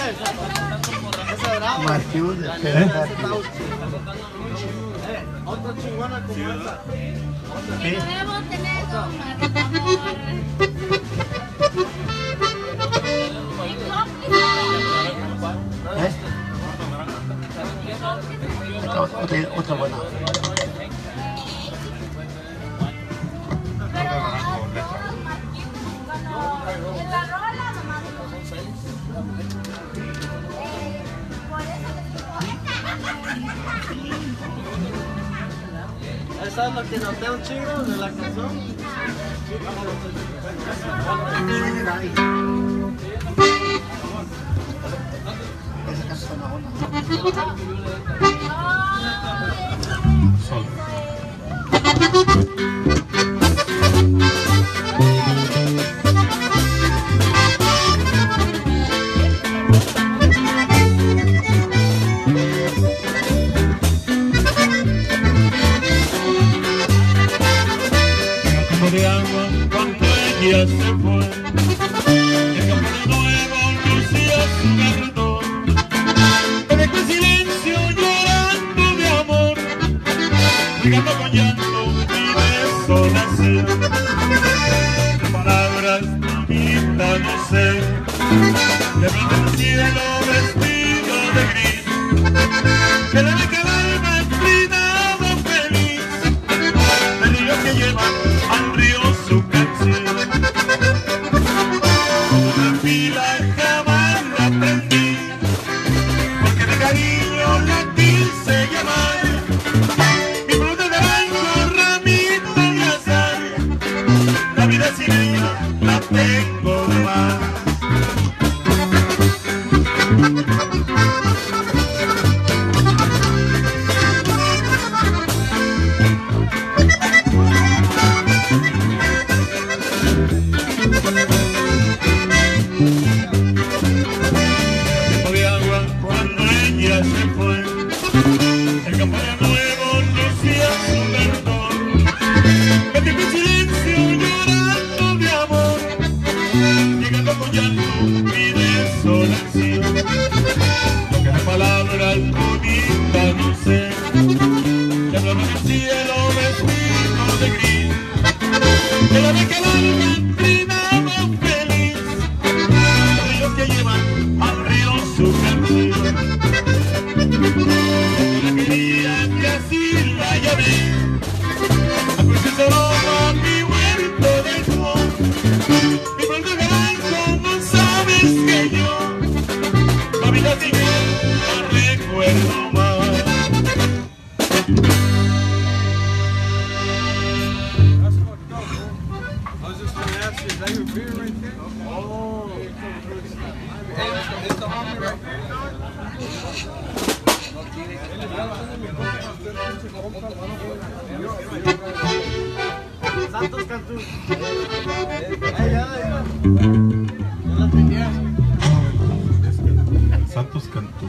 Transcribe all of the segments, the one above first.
Matthew de otra chingona como esa. Debemos tener otra buena. ¿Esa es lo que noté un chingo de la canción? Esa casa está buena. Sol. De agua cuando ella se fue, el campo nuevo lucía su verdor, me dejó en silencio llorando de amor, ligando con llanto mi desolación, palabras bonitas no sé, de pronto el cielo vestido de gris, que le deja el alma inclinado feliz, el río que lleva al río su canción. Como una fila jamás la aprendí, porque de cariño la quise llamar. Mi fruta de naranjo, ramito de azar, la vida sin ella la tengo de más. De agua cuando ella se fue, el campo de nuevo lucía su verdor, me dejó en silencio llorando de amor, llegando con llanto mi desolación, lo que de palabras bonitas no sé, que hablaba del cielo vestido de gris, que la deja el alma inclinado feliz, ríos que llevan al río su canción. Yo la quería que así la llamé, a cruces de aroma mi huerto dejó, mi flor de naranjo no sabes que yo, la vida sin él no recuerdo más. I was just gonna ask you, is that your beer right there? Oh. It's the homie right there. Santos Cantú. Ya la tenías. Santos Cantú.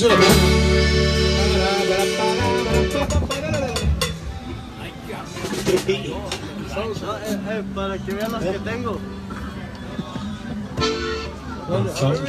Sauce la Palma. Para que vean las que tengo. Sauce.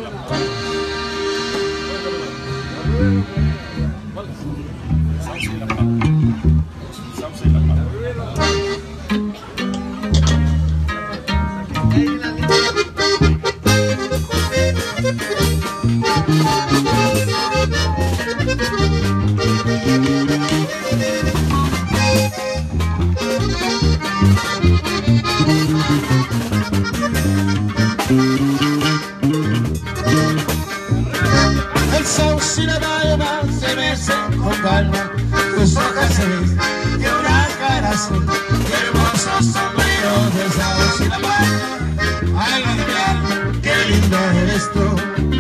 El sauce y la palma se besan con calma, tus hojas se ven de una cara azul, qué hermosos sombreros del sauce y la palma, alma de mi alma, qué linda eres tú.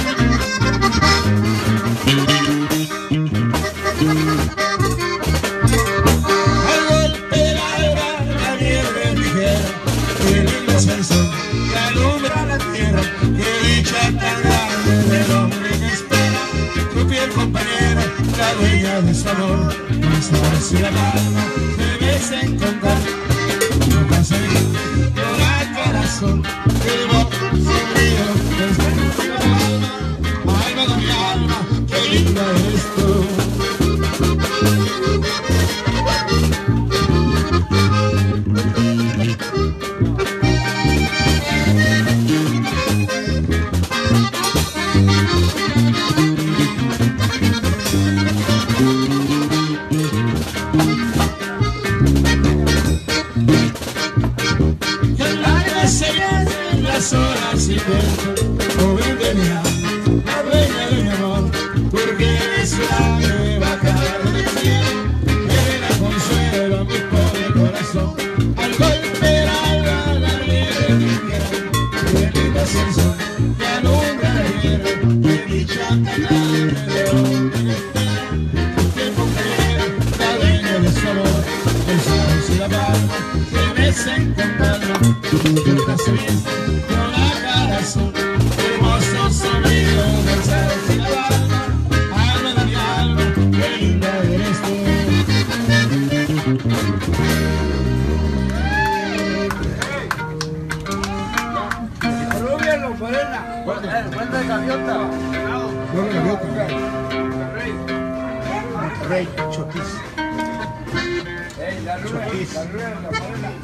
Al golpe del alba, la nieve ligera, qué lindo es el sol que alumbra la tierra, qué dicha tan grande del hombre que espera tu fiel compañera, la dueña de su amor. El sauce y la palma se besan con calma, nunca se ven de una cara azul, qué hermoso río del sauce y la palma, alma de mi alma, qué linda eres tú. Las horas y tiempo, joven de mi alma, la dueña de mi amor, porque eres la nueva cara del cielo, que da consuelo a mi pobre corazón. Al golpe del alba, la nieve ligera, que linda es el sol que alumbra la tierra, que dicha tan grande de hombre que espera, que compañera, la dueña de su amor. El sauce y la palma se besan con calma, nunca se ven con la cara azul, hermoso sonido del sauce y la palma, alma de mi alma, qué linda eres tú. Rubia, lo morena. Cuenta de gaviota. Rey, Chotis. La rubia, Chotis. la rubia, la morena.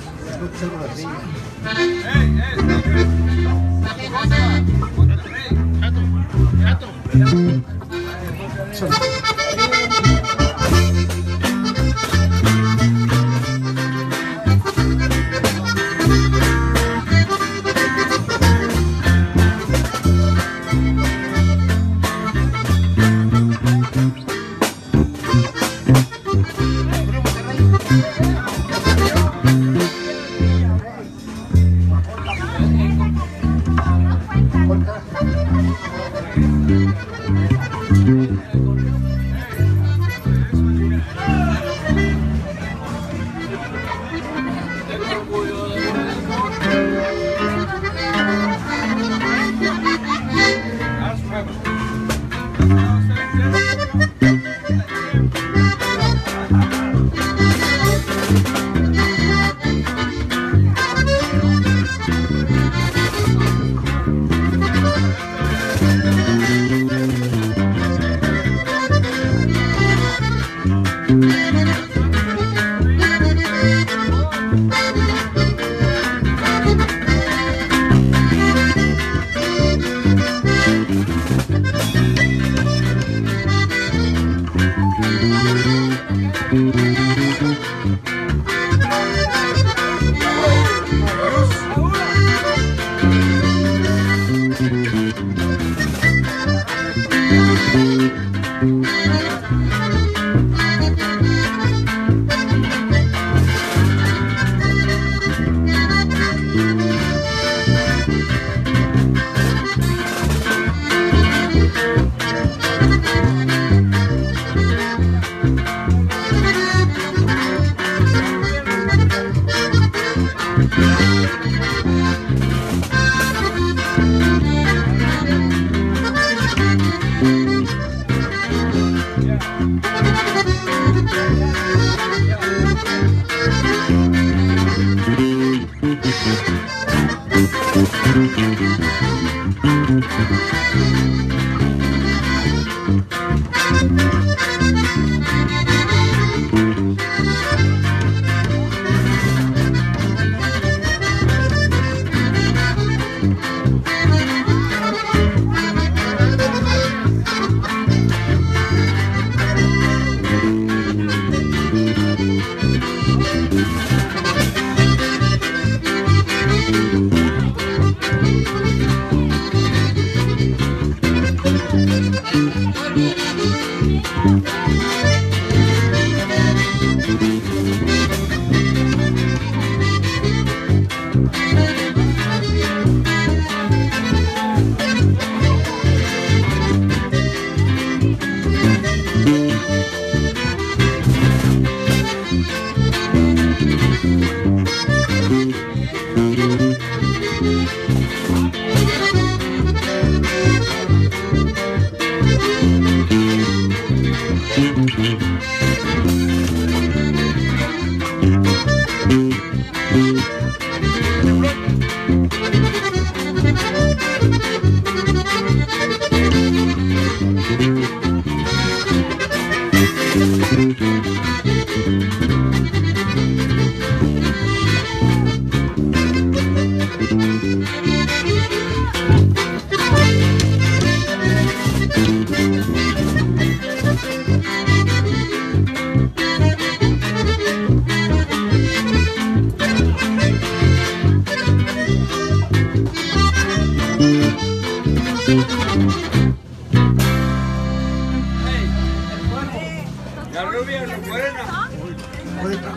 La rubia es buena. Ahorita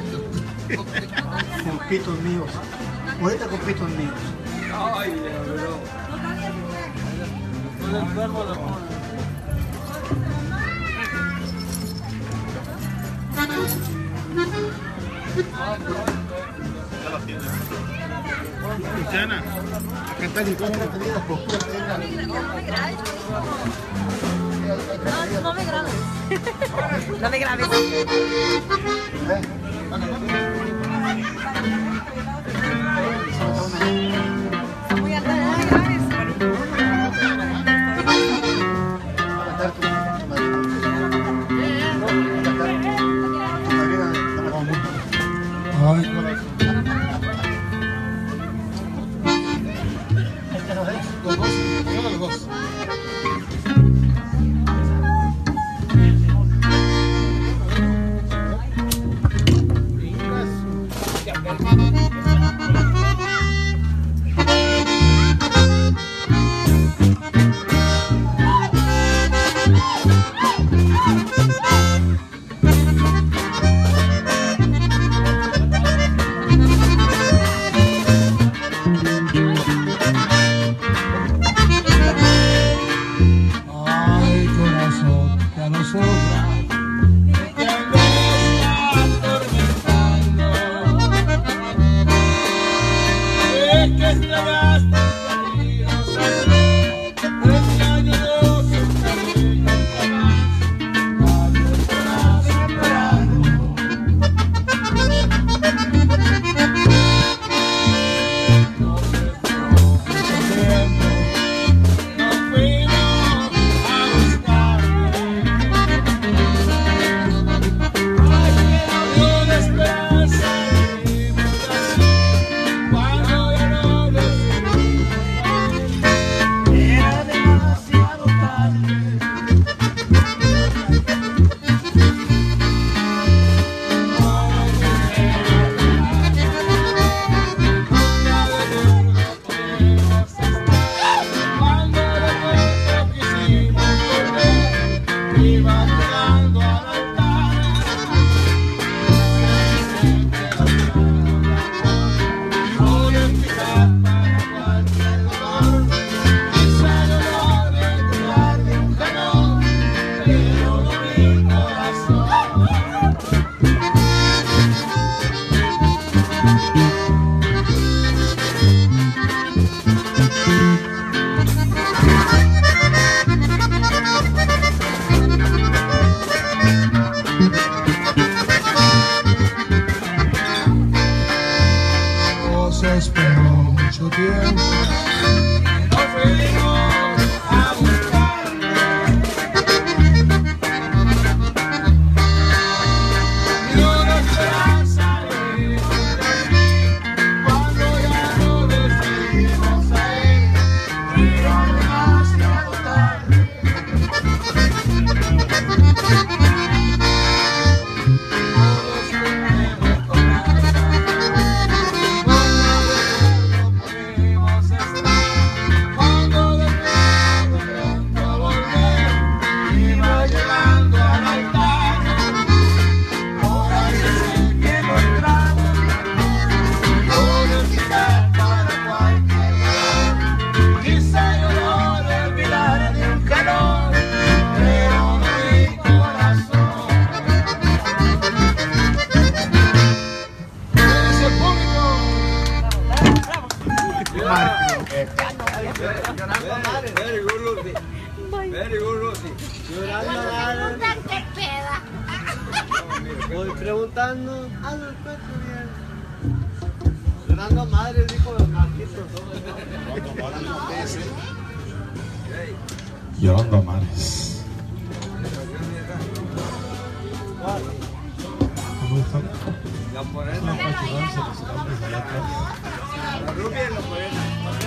con pitos míos. Ahorita con pitos míos. Ay, pero. Con el cuervo lo pone. Luciana, acá está el No me grabes. No me grabes. Muy alta, no me grabes. Ay, los dos, uno de los dos. Ay, corazón, que a nosotras te atormentando. Es que extrañaste cariños así, extraño los cariños jamás, nadie podrá superarlo. Entonces, mucho tiempo nos fuimos a buscarte. Una esperanza vivimos así, cuando ya no decidimos. Era demasiado tarde. Cuando de pronto quisimos volver, iba llegando al altar. Solo en mi capa cualquier dolor, quizá el olor de tirar de un cañón, pero no mi corazón. No se esperó mucho tiempo nos fuimos a buscarte. Y una esperanza lejos de aquí, cuando ya no decidimos ir, y no demasiado tarde. Very good, Lucy. Very good, Lucy. Preguntan qué peda. Voy preguntando. Llorando madre, dijo Marquito. Llorando a mares. ¿Cómo están? La morena. La rubia y la morena.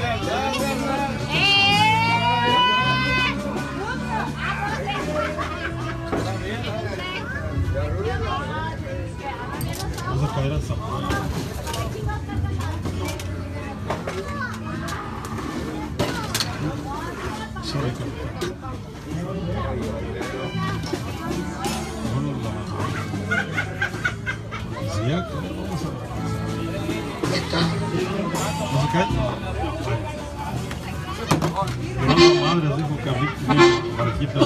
Vamos a caer al Zamora. Sí, ¿vamos a caer? Llorando madres, dijo Carlito, Marquito.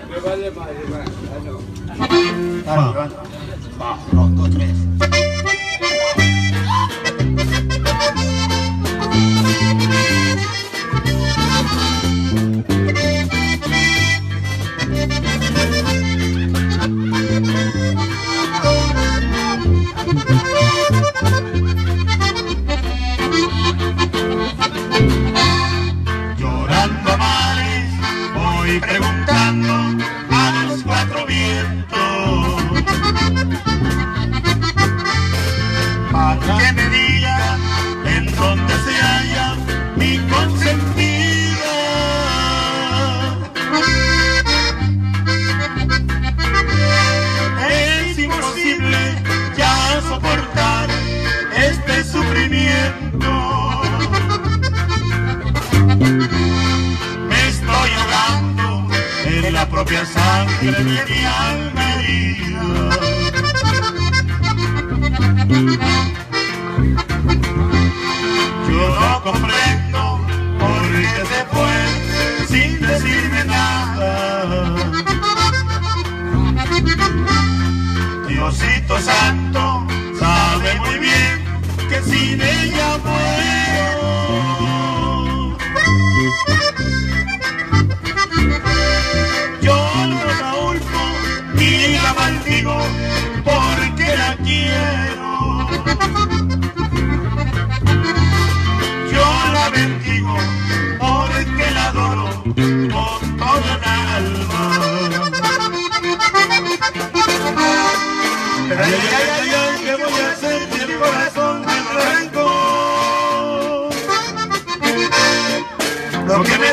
Va, 1, 2, 3. Llorando a mares, voy preguntando a los cuatro vientos, para que me diga en dónde se halla mi consentida. Es imposible ya soportar este sufrimiento. Me estoy ahogando en la propia sangre de mi alma herida. Yo no comprendo por qué se fue sin decirme nada. Diosito Santo sabe muy bien que sin ella muero. Yo no la culpo ni la maldigo porque la quiero. Yo la bendigo porque la adoro con toda el alma. Pero ay, ay, ay, ay, ¿qué voy a hacer si el corazón me arrancó? Lo que me